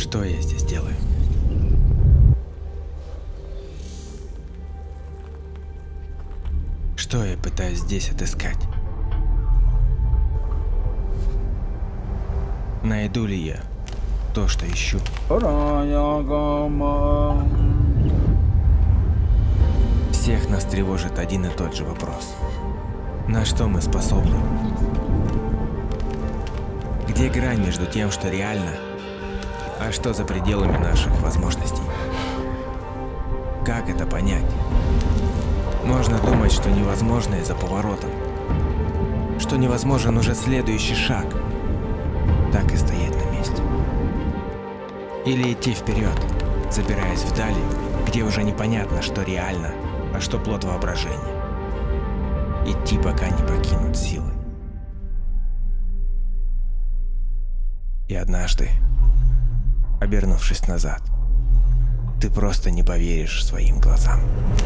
Что я здесь делаю? Что я пытаюсь здесь отыскать? Найду ли я то, что ищу? Всех нас тревожит один и тот же вопрос. На что мы способны? Где грань между тем, что реально, а что за пределами наших возможностей? Как это понять? Можно думать, что невозможное за поворотом, что невозможен уже следующий шаг, так и стоять на месте. Или идти вперед, забираясь вдали, где уже непонятно, что реально, а что плод воображения. Идти, пока не покинут силы. И однажды, обернувшись назад, ты просто не поверишь своим глазам.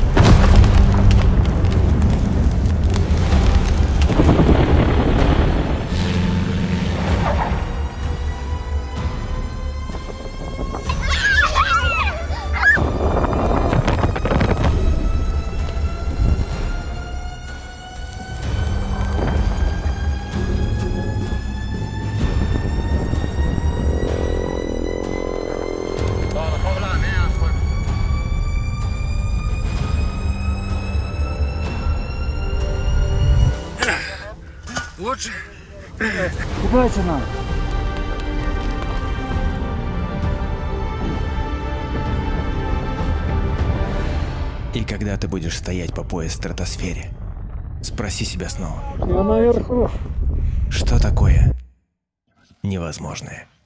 Лучше. Купайся надо. И когда ты будешь стоять по пояс в стратосфере, спроси себя снова. Я наверху. Что такое невозможное?